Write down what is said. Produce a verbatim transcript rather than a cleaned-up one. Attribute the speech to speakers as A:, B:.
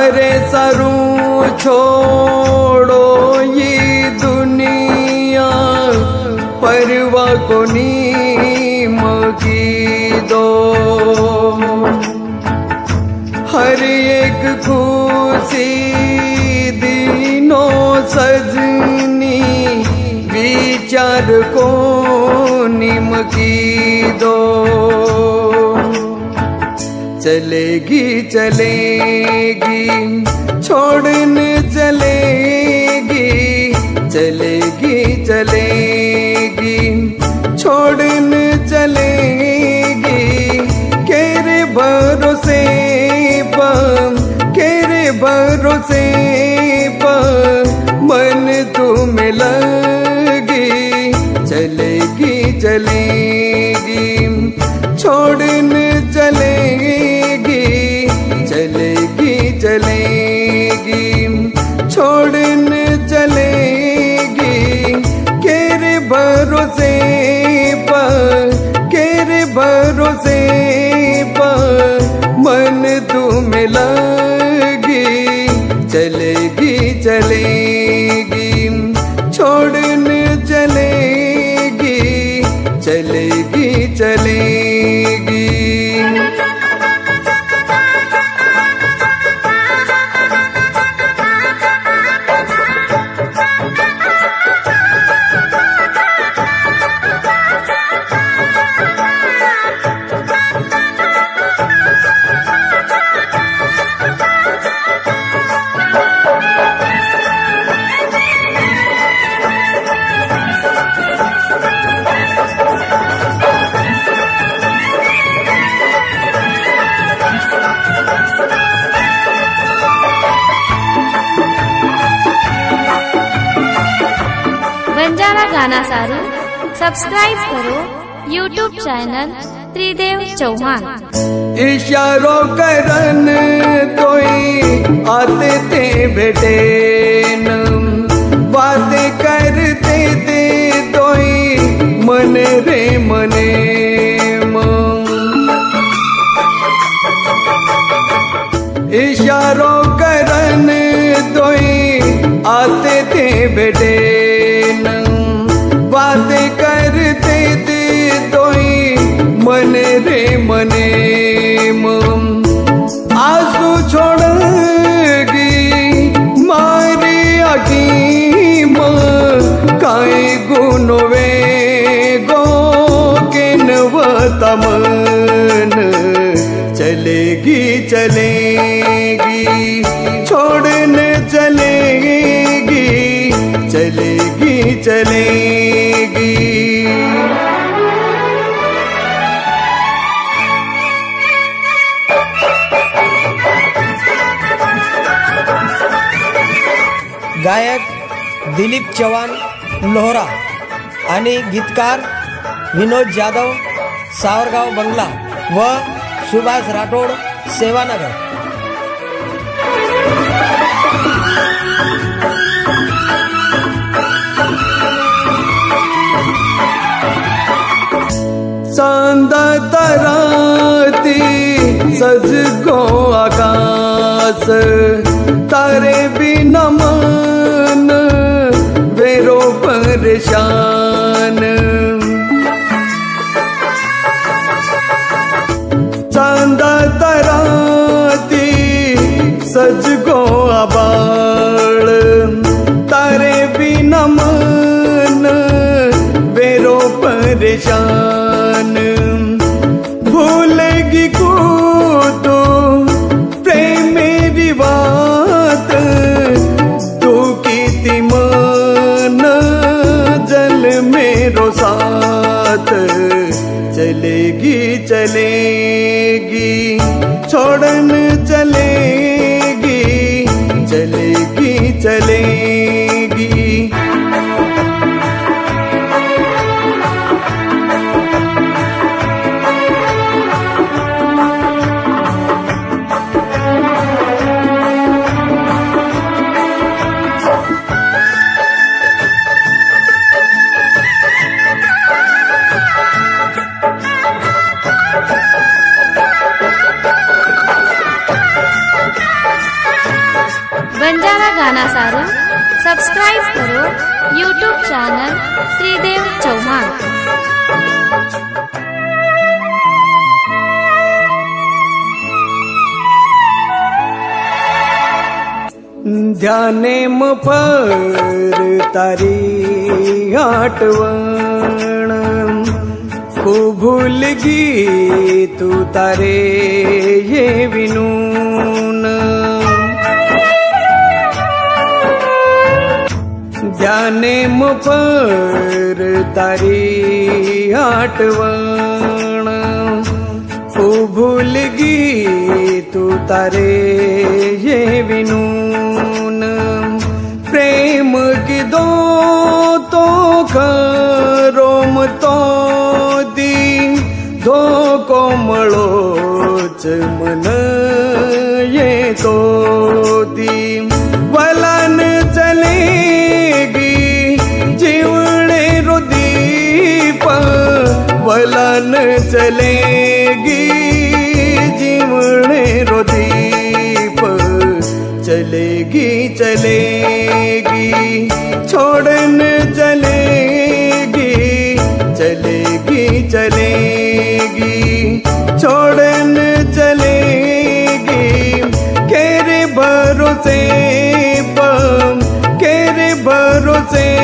A: अरे सरू छोड़ो ये दुनिया, परवाह को नीम की दो। हर एक खुशी दिनों सजनी, विचार को नीम की दो। चलेगी चलेगी छोड़ने चलेगी, चलेगी चलेगी छोड़ने चलेगी। केरे भरोसे पर, केरे भरोसे पर मन तुम्हें लगी। चलेगी चलेगी छोड़ने चलेगी, चलेगी चलेगी छोड़ने चलेगी। केरे भरोसे पर, केरे भरोसे पर मन तुम्हें लगी। चलेगी चलेगी छोड़ने चलेगी, चलेगी चलेगी।
B: बंजारा गाना सारू सब्सक्राइब करो यूट्यूब चैनल त्रिदेव चौहान।
A: इशारों करन कोई आते थे बेटे न, बातें करते थे तोई मन रे मने मन। इशारों करन तोई आते थे बेटे न, बातें करते थे तोई मन रे मने मन। आंसू छोड़गी मारी आँखी में, काई गुनवे गो के नवतमन। चलेगी चलेगी छोड़ने चलेगी, चलेगी चलेगी।
C: गायक दिलीप चव्हाण लोहरा आणि गीतकार विनोद जाधव सावरगाव बंगला व सुभाष राठोड सेवानगर।
A: चांद तराती सज गो आकाश, तारे बिना मन वेरो परेशान। चांद तराती सज गो आबाळ, तारे बिना मन वेरो परेशान। भूलेगी को तो प्रेम मेरी बात, तू कीती मन जल मेरो साथ। चलेगी चलेगी छोड़न चलेगी, चलेगी चलेगी।
B: सब्सक्राइब करो यूट्यूब चैनल त्रिदेव चौहान।
A: ध्याने म पर तारी आठवण को भूल गी तू तारे ये विनून। ध्याने म पर तारी आठवण को भूल गी तू तारे ये विनून। प्रेम की दो तो खरोम तो दी दो कोमलो चमन ये तो दी। वलन चलेगी जीवने रो दीप वलन चलेगी जीवने रो दीप। चलेगी चलेगी छोड़न चलेगी चलेगी चलेगी छोड़न चलेगी। केरे भरोसे पम केरे भरोसे